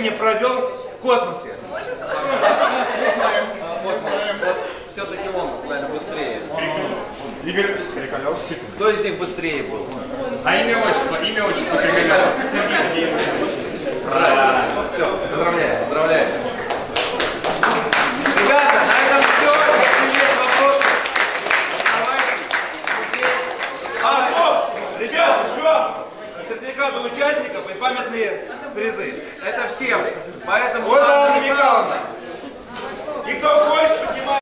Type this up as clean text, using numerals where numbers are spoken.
времени провел в космосе? Все-таки он, наверное, быстрее. Игорь Крикалев. Кто из них быстрее был? А имя отчество Крикалев. Сергей. Правильно. Все, поздравляю, поздравляю. Ребята, на этом все. Если есть вопросы, оставайтесь. Ребята, еще сертификаты участников и памятные призы. Это всем. Поэтому Вот Анна Анна Михайловна. И кто хочет